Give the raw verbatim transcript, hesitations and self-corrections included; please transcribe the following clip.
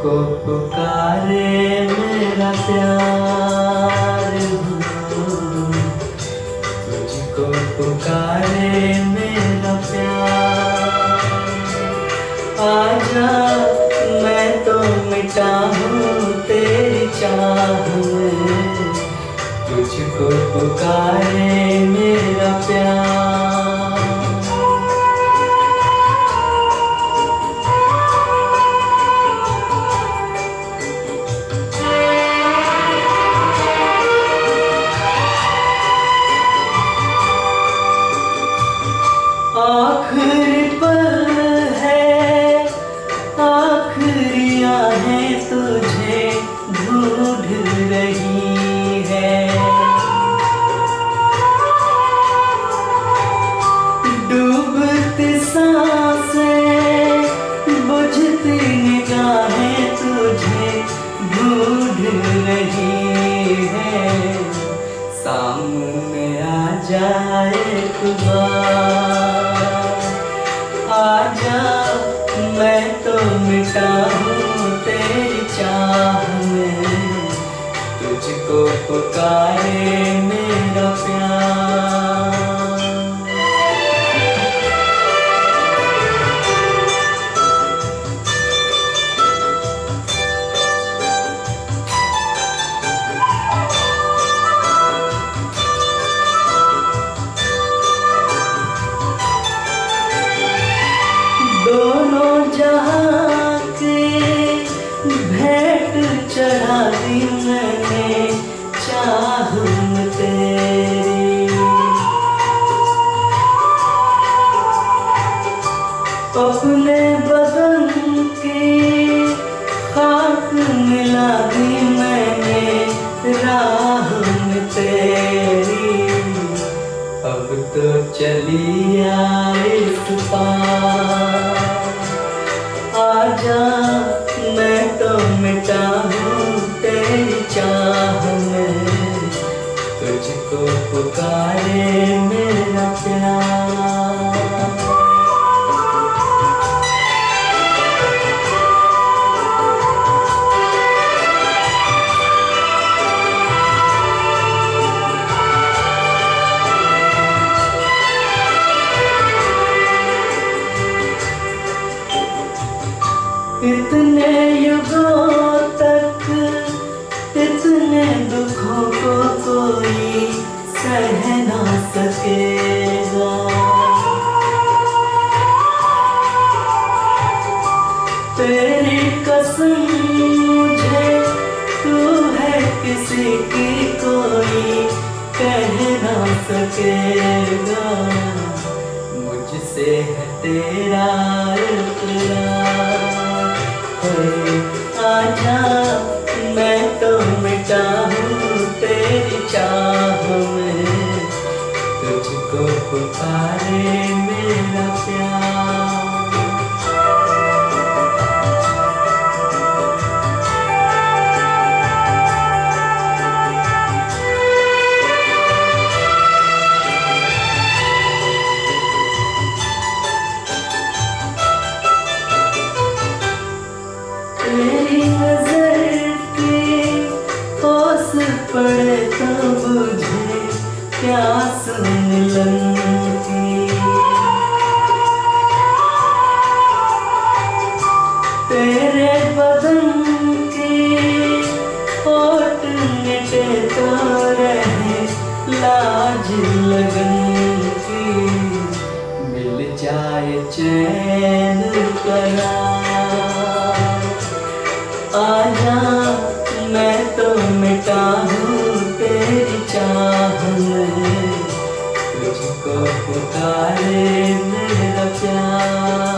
तुझको पुकारे मेरा प्यार हो, तुझको पुकारे मेरा प्यार। आजा मैं तो मिटा हूँ तेरी चाह में, तुझको पुकारे मेरा प्यार। आखिरी पल है, आखिरी आहें तुझे ढूंढ रही है। डूबती सांसें, बुझती निगाहें तुझे ढूंढ रही है। सामने आ जाए एक बार, आजा मैं तो मिटा हूँ तेरी चाह में, तुझको पुकारे मेरा प्यार। दोनों जहां के भेंट चढ़ा दी मैंने चाह में तेरी। अपने बदन की खाक मिला दी मैंने राह में तेरी। अब तो चली आ इस पार, आजा मैं तो मिटा हूँ तेरी चाह में, तुझको पुकारे मेरा प्यार। इतने युगों तक इतने दुखों को कोई सह ना सकेगा। तेरी कसम मुझे तू है किसी की कोई कह ना सकेगा। मुझसे है तेरा इक़रार, आजा मैं तो मिटा हूँ तेरी चाह में, तुझको पुकारे मेरा प्यार। तेरी नजर की ओस पड़े तो मुझे प्यास मिलन की। तेरे बदन की होठ मिटे तो रहे लाज लगन की। मिल जाए चैन करार, आजा मैं तो मिटा हूँ तेरी चाह में, तुझको पुकारे मेरा प्यार।